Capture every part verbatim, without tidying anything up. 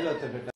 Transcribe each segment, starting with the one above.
Mobile होते बेटा।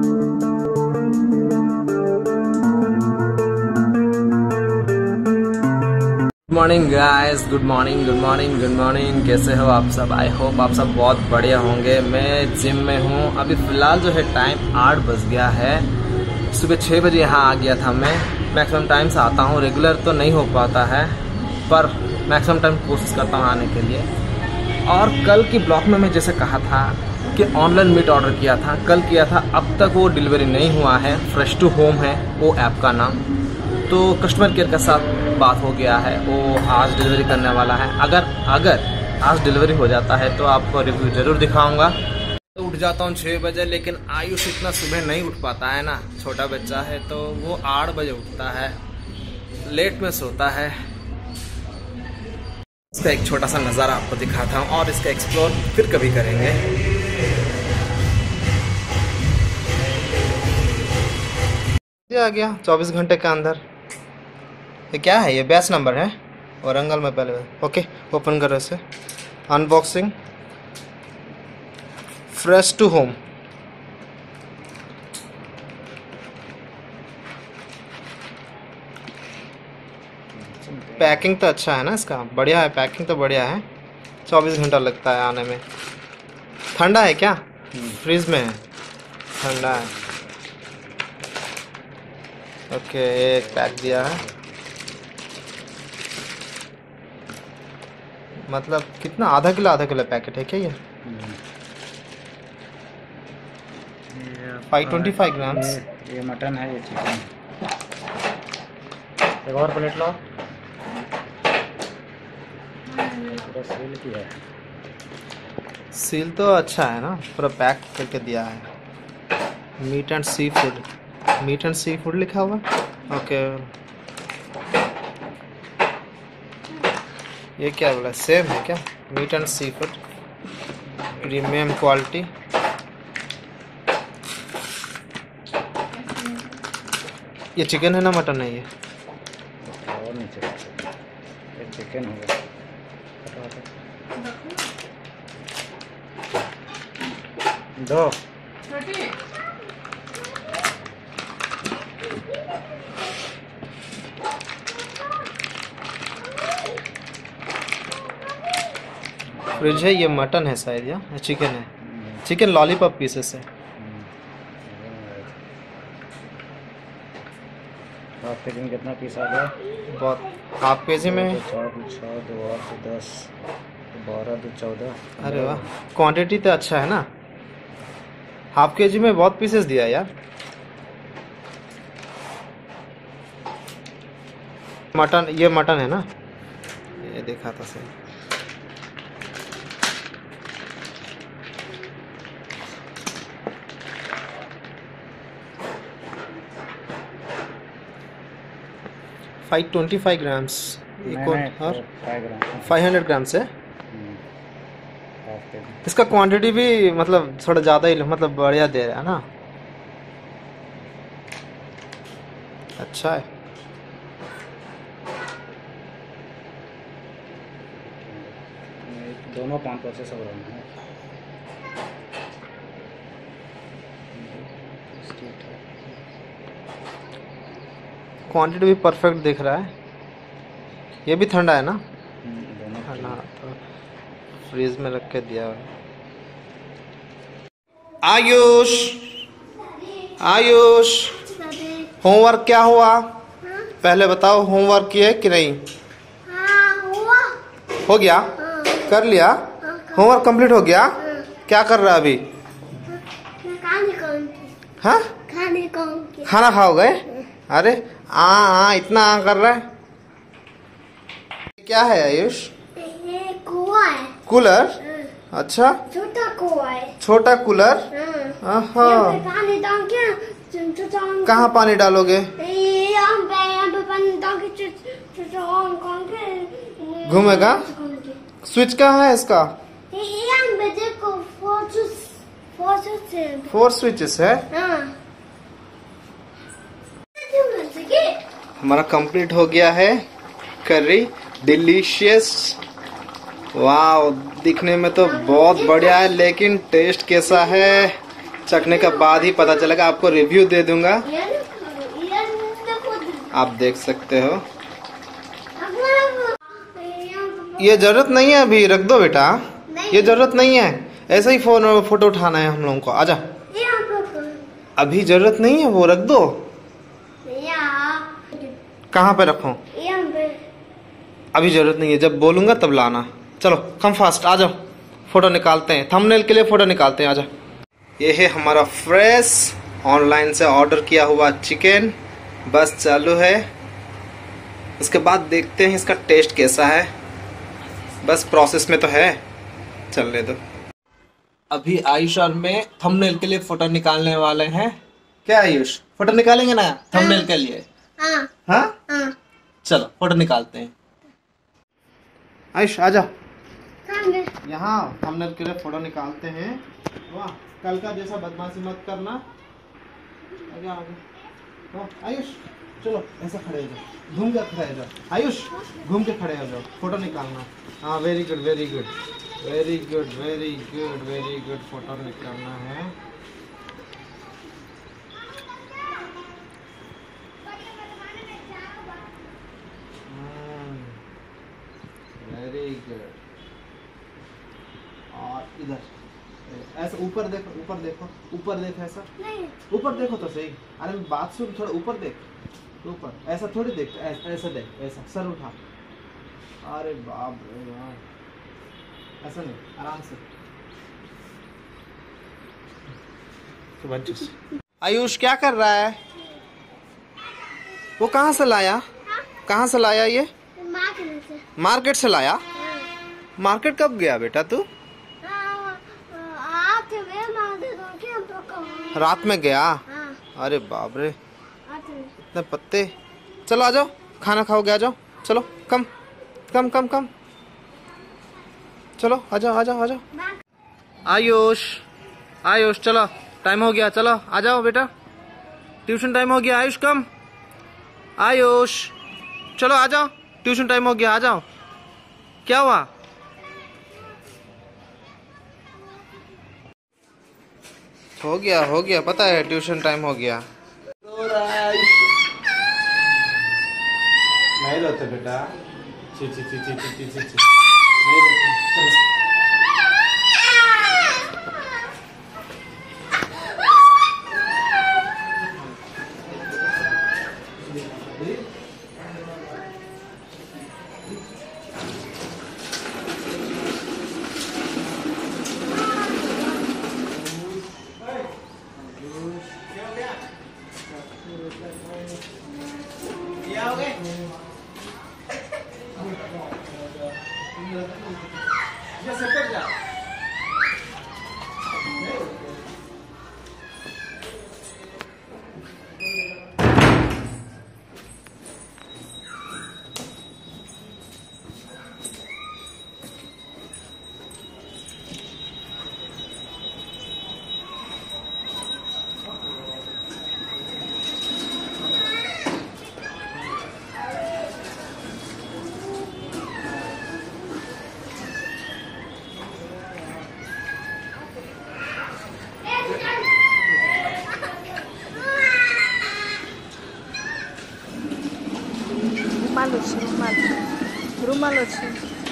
Good morning guys, good morning good morning good morning. कैसे हो आप सब? आई होप आप सब बहुत बढ़िया होंगे। मैं जिम में हूँ अभी फिलहाल। जो है टाइम आठ बज गया है। सुबह छः बजे यहाँ आ गया था। मैं मैक्सिमम टाइम से आता हूँ, रेगुलर तो नहीं हो पाता है पर मैक्सिमम टाइम कोशिश करता हूँ आने के लिए। और कल की ब्लॉग में मैं जैसे कहा था कि ऑनलाइन मीट ऑर्डर किया था, कल किया था, अब तक वो डिलीवरी नहीं हुआ है। फ्रेश टू होम है वो ऐप का नाम। तो कस्टमर केयर के साथ बात हो गया है, वो आज डिलीवरी करने वाला है। अगर अगर आज डिलीवरी हो जाता है तो आपको रिव्यू ज़रूर दिखाऊंगा। तो उठ जाता हूँ छः बजे, लेकिन आयुष इतना सुबह नहीं उठ पाता है ना, छोटा बच्चा है तो वो आठ बजे उठता है, लेट में सोता है। इसका एक छोटा सा नज़ारा आपको दिखाता हूँ और इसका एक्सप्लोर फिर कभी करेंगे। ये आ गया चौबीस घंटे के अंदर। ये क्या है? ये बैच नंबर है वरंगल में पहले। ओके, ओपन करो इसे। Unboxing fresh to home. Packing तो अच्छा है ना इसका, बढ़िया है। पैकिंग तो बढ़िया है। चौबीस घंटा लगता है आने में। ठंडा है क्या? फ्रीज में है, ठंडा है। ओके, एक पैक दिया है। मतलब कितना? आधा किलो आधा किलो पैकेट है क्या ये? Five twenty five grams. ये मटन है, ये चिकन। एक और प्लेट लो। पूरा सील किया है। सील तो अच्छा है ना, पूरा पैक करके दिया है। Meat and seafood, meat and seafood लिखा हुआ। ओके, ये क्या बोला? सेम है क्या? Meat and seafood, premium quality. ये चिकन है ना मटन है ये? और नीचे एक चिकन होगा। दो फ्रिज है। ये मटन है शायद या चिकन है? चिकन लॉलीपॉप पीसेस है। हाफ के जी में कितना पीस आ गया? बहुत। हाफ के जी में चार छः दो आठ दस बारह दो चौदह। अरे वाह, क्वांटिटी तो अच्छा है ना। हाफ के जी में बहुत पीसेस दिया यार। मटन, ये मटन है ना? ये देखा था सही। Five twenty five grams. और फाइव हंड्रेड ग्राम्स है। इसका क्वांटिटी भी मतलब थोड़ा ज़्यादा ही, मतलब बढ़िया दे रहा है ना। अच्छा है। दोनों पाँच पच्चीस सौ ग्राम है। क्वांटिटी भी परफेक्ट दिख रहा है। ये भी ठंडा है ना? ठंडा तो फ्रीज में रख के दिया है। आयुष, आयुष, होमवर्क क्या हुआ? पहले बताओ, होमवर्क किए कि नहीं? हाँ, हुआ। हो गया? कर लिया? होमवर्क कंप्लीट हो गया? क्या कर रहा है अभी? खाने खाऊंगी। हाँ, खाने खाऊंगी। खाना खाओगे? अरे आ आ इतना आ कर रहा है। क्या है आयुष? ये कुआं है। कूलर? अच्छा, छोटा कुआं है। छोटा कूलर। हाँ। आहा। यहाँ पे पानी डाल के छोटा। कहाँ पानी डालोगे? ये यहाँ पे यहाँ पे पानी डाल के छोटा ऑन करके घूमेगा? स्विच कहाँ है इसका? ये यहाँ पे देखो, फोर स्विच, फोर स्विच है। फोर स्विचेस है। हाँ। हमारा कंप्लीट हो गया है करी। डिलीशियस। वाह, दिखने में तो बहुत बढ़िया है, लेकिन टेस्ट कैसा है चखने के बाद ही पता चलेगा, आपको रिव्यू दे दूंगा। ये ये देखो आप देख सकते हो। ये जरूरत नहीं है, अभी रख दो बेटा, ये जरूरत नहीं है, ऐसा ही फोन फोटो उठाना है हम लोगों को। आजा, अभी जरूरत नहीं है, वो रख दो। कहाँ पे रखूं? अभी जरूरत नहीं है, जब बोलूंगा तब लाना। चलो कम फास्ट, आ जाओ, फोटो निकालते हैं, थंबनेल के लिए फोटो निकालते हैं। आजा, ये है हमारा फ्रेश ऑनलाइन से ऑर्डर किया हुआ चिकन, बस चालू है। उसके बाद देखते हैं इसका टेस्ट कैसा है, बस प्रोसेस में तो है, चलने दो। अभी आयुष और मैं थंबनेल के लिए फोटो निकालने वाले हैं। क्या आयुष, फोटो निकालेंगे ना थंबनेल के लिए? हाँ हाँ हाँ। चलो फोटो निकालते हैं। आयुष आ जाओ, हाँ यहाँ थंबनेल के लिए फोटो निकालते हैं। वाह, कल का जैसा बदमाशी मत करना। आगे आगे, वाह आयुष, चलो ऐसा खड़े हो जाओ, घूम के खड़े हो जाओ। आयुष घूम के खड़े हो जाओ, फोटो निकालना। हाँ very good very good very good very good very good, photo निकालना है। Very good. और इधर ऐसा ऊपर देखो, ऊपर देखो, ऊपर देखो, ऐसा नहीं, ऊपर देखो तो सही। अरे बात सुन, थोड़ा ऊपर देख, ऊपर ऐसा थोड़ी देख, ऐसा ऐसा देख, ऐसा सर उठा। अरे बाप रे यार, ऐसा नहीं, आराम से। आयुष क्या कर रहा है? वो कहाँ से लाया, कहाँ से लाया ये? मार्केट से लाया? मार्केट कब गया बेटा तू? रात में गया? अरे बाप रे, इतने पत्ते। चलो आ जाओ, खाना खाओगे, आ जाओ, चलो कम कम कम कम, चलो आ जाओ आ जाओ आ जाओ। आयुष आयुष चलो, टाइम हो गया, चलो आ जाओ बेटा, ट्यूशन टाइम हो गया। आयुष कम, आयुष चलो आ जाओ, ट्यूशन टाइम हो गया, आ जाओ। क्या हुआ? हो गया हो गया, पता है ट्यूशन टाइम हो गया। नहीं रोते बेटा, ची ची ची ची ची ची ची, नहीं रोते, चलो। रुमाल अच्छी, रुमाल रुमाल अच्छी।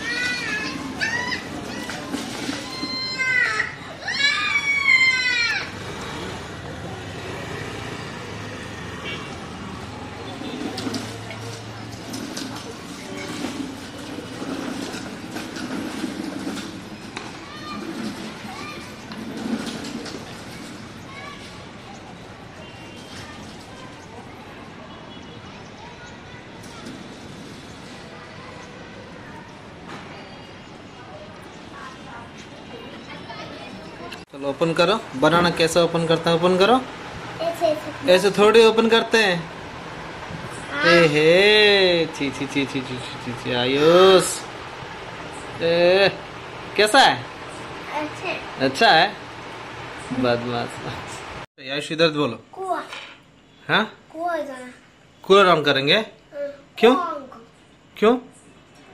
चलो ओपन करो, बनाना कैसे ओपन करते हैं, ओपन करो। ऐसे ऐसे। ऐसे थोड़ी ओपन करते हैं। ए हे, छी छी छी छी छी छी छी, आयुष ए कैसा है? अच्छा अच्छा है, बदमाश। आयुष इधर बोलो। कुआ हाँ, कुआ इधर। कूलर ऑन करेंगे? क्यों क्यों?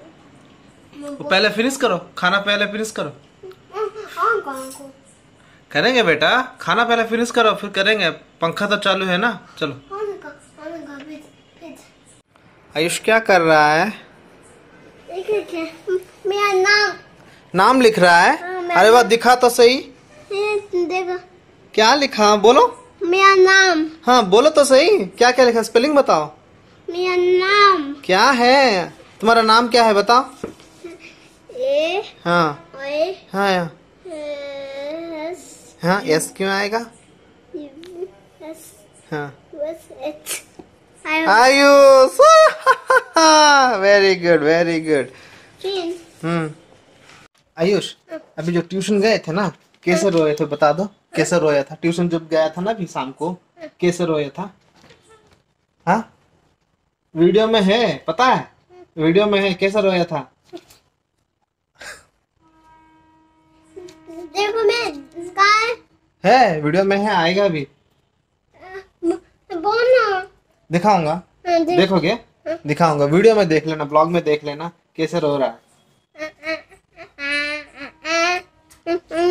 वो पहले फिनिश करो, खाना पहले फिनिश करो। करेंगे बेटा, खाना पहले फिनिश करो फिर करेंगे, पंखा तो चालू है ना। चलो। कौन का कौन का भेज भेज आयुष क्या कर रहा है? देखिए मेरा नाम नाम लिख रहा है। हाँ, मैं- अरे वाह, दिखा तो सही। ये देखो क्या लिखा बोलो। मेरा नाम हाँ बोलो तो सही, क्या क्या लिखा, स्पेलिंग बताओ। मेरा नाम क्या है तुम्हारा नाम, क्या है बताओ। ए हाँ ए हाँ एस हाँ, एस क्यों आएगा? एस हाँ S H Ayush. Very good very good. तीन हम्म आयुष, अभी जो ट्यूशन गए थे ना, कैसे रोए थे बता दो, कैसे रोया था? ट्यूशन जब गया था ना अभी शाम को, कैसे रोया था? हाँ वीडियो में है, पता है वीडियो में है, कैसे रोया था? देखो मैं कहाँ है है वीडियो में है, आएगा अभी, बोल ना दिखाऊंगा। हाँ, देख- देखोगे? दिखाऊंगा, वीडियो में देख लेना, ब्लॉग में देख लेना कैसे रो रहा है।